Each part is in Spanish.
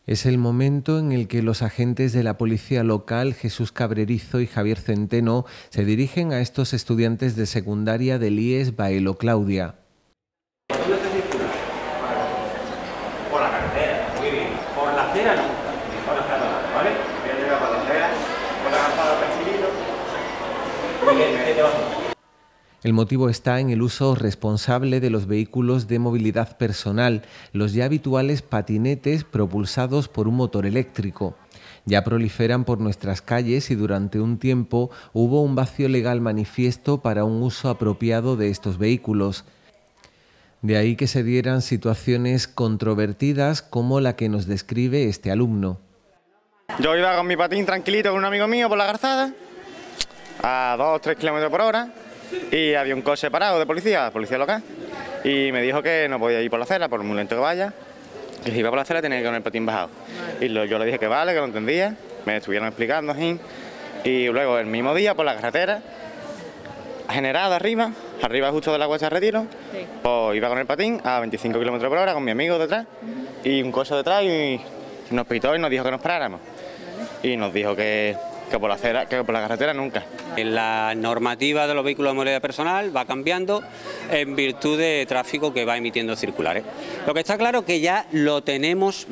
Es el momento en el que los agentes de la policía local, Jesús Cabrerizo y Javier Centeno, se dirigen a estos estudiantes de secundaria del IES Baelo Claudia. ¿Dónde se circula? Por la carretera, muy bien. Por la acera no. Por la acera, ¿vale? Voy a llegar por la acera, por la calzada perseguido. Muy bien, me debajo. El motivo está en el uso responsable de los vehículos de movilidad personal, los ya habituales patinetes propulsados por un motor eléctrico. Ya proliferan por nuestras calles y durante un tiempo hubo un vacío legal manifiesto para un uso apropiado de estos vehículos. De ahí que se dieran situaciones controvertidas como la que nos describe este alumno. Yo iba con mi patín tranquilito con un amigo mío por la calzada a 2-3 kilómetros por hora y había un coche parado de policía local, y me dijo que no podía ir por la acera, por muy lento que vaya, que si iba por la acera tenía que ir con el patín bajado. Y yo le dije que vale, que lo entendía, me estuvieron explicando así, y luego el mismo día por la carretera, generada arriba justo de la Cuesta de Retiro, sí. Pues iba con el patín a 25 kilómetros por hora con mi amigo detrás, y un coche detrás y nos pitó y nos dijo que nos paráramos. Y nos dijo que por la acera, que por la carretera nunca. La normativa de los vehículos de movilidad personal va cambiando en virtud de tráfico que va emitiendo circulares. Lo que está claro que ya lo tenemos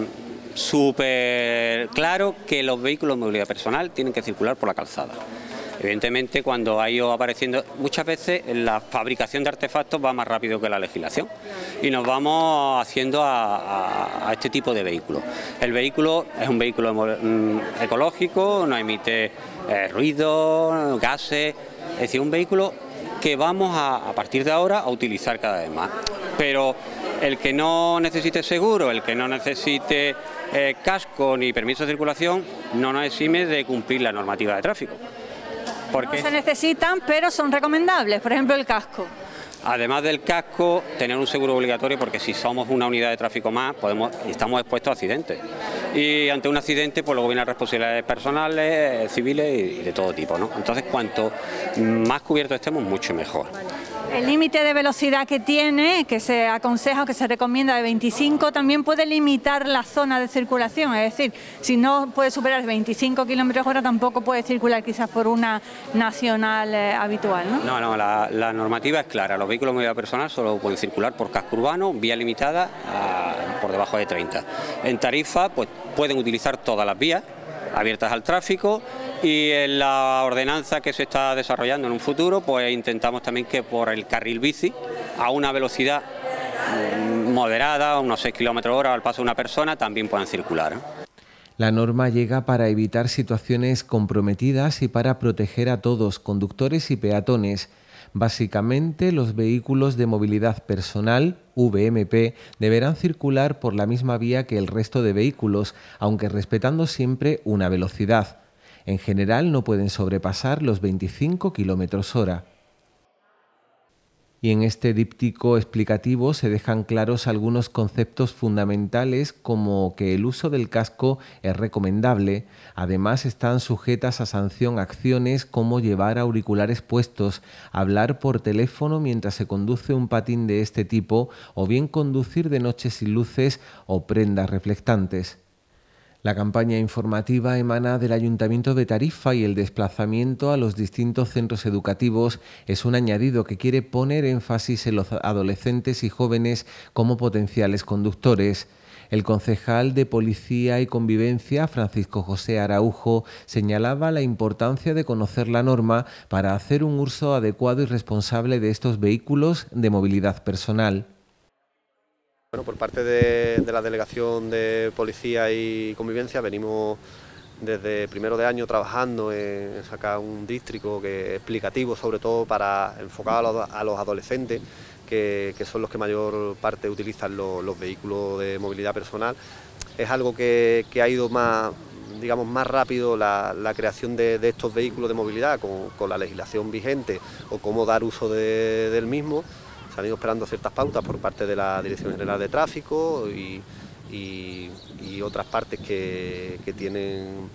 súper claro, que los vehículos de movilidad personal tienen que circular por la calzada. Evidentemente, cuando ha ido apareciendo, muchas veces la fabricación de artefactos va más rápido que la legislación y nos vamos haciendo a este tipo de vehículos. El vehículo es un vehículo ecológico, no emite ruido, gases, es decir, un vehículo que vamos a partir de ahora a utilizar cada vez más. Pero el que no necesite seguro, el que no necesite casco ni permiso de circulación, no nos exime de cumplir la normativa de tráfico. No se necesitan, pero son recomendables, por ejemplo el casco. Además del casco, tener un seguro obligatorio, porque si somos una unidad de tráfico más, estamos expuestos a accidentes. Y ante un accidente, pues luego vienen responsabilidades personales, civiles y de todo tipo, ¿no? Entonces, cuanto más cubiertos estemos, mucho mejor. El límite de velocidad que tiene, que se aconseja o que se recomienda de 25, también puede limitar la zona de circulación. Es decir, si no puede superar 25 kilómetros por hora, tampoco puede circular quizás por una nacional habitual, ¿no? No, la normativa es clara. Los vehículos de movilidad personal solo pueden circular por casco urbano, vía limitada por debajo de 30. En Tarifa, pues pueden utilizar todas las vías abiertas al tráfico, y en la ordenanza que se está desarrollando en un futuro, pues intentamos también que por el carril bici, a una velocidad moderada, unos 6 kilómetros por hora al paso de una persona, también puedan circular. La norma llega para evitar situaciones comprometidas y para proteger a todos, conductores y peatones. Básicamente, los vehículos de movilidad personal, VMP, deberán circular por la misma vía que el resto de vehículos, aunque respetando siempre una velocidad. En general, no pueden sobrepasar los 25 km/h. Y en este díptico explicativo se dejan claros algunos conceptos fundamentales, como que el uso del casco es recomendable. Además, están sujetas a sanción acciones como llevar auriculares puestos, hablar por teléfono mientras se conduce un patín de este tipo, o bien conducir de noche sin luces o prendas reflectantes. La campaña informativa emana del Ayuntamiento de Tarifa y el desplazamiento a los distintos centros educativos es un añadido que quiere poner énfasis en los adolescentes y jóvenes como potenciales conductores. El concejal de Policía y Convivencia, Francisco José Araujo, señalaba la importancia de conocer la norma para hacer un uso adecuado y responsable de estos vehículos de movilidad personal. Bueno, por parte de la Delegación de Policía y Convivencia venimos desde primero de año trabajando en sacar un díptico explicativo, sobre todo para enfocar a los adolescentes, que son los que mayor parte utilizan los vehículos de movilidad personal. Es algo que ha ido más rápido la creación de estos vehículos de movilidad con la legislación vigente o cómo dar uso del mismo. Se han ido esperando ciertas pautas por parte de la Dirección General de Tráfico y otras partes que tienen,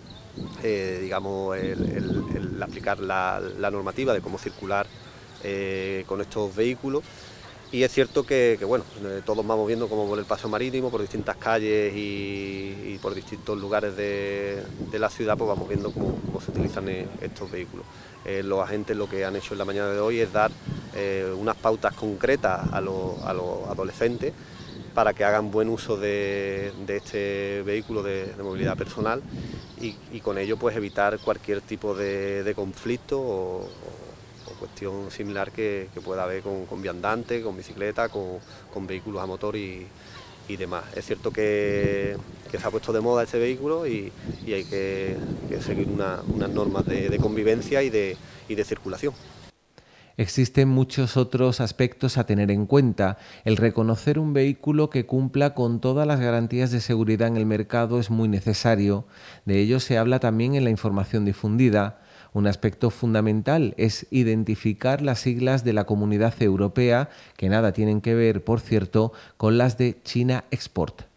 el aplicar la normativa de cómo circular con estos vehículos. Y es cierto que bueno, todos vamos viendo como por el paseo marítimo, por distintas calles y por distintos lugares de la ciudad, pues vamos viendo cómo se utilizan estos vehículos. Los agentes lo que han hecho en la mañana de hoy es dar unas pautas concretas a los adolescentes para que hagan buen uso de este vehículo de movilidad personal y con ello pues evitar cualquier tipo de conflicto o cuestión similar que pueda haber con viandantes, con bicicleta, con vehículos a motor y demás. Es cierto que se ha puesto de moda este vehículo y hay que seguir unas normas de convivencia y de circulación. Existen muchos otros aspectos a tener en cuenta. El reconocer un vehículo que cumpla con todas las garantías de seguridad en el mercado es muy necesario. De ello se habla también en la información difundida. Un aspecto fundamental es identificar las siglas de la Comunidad Europea, que nada tienen que ver, por cierto, con las de China Export.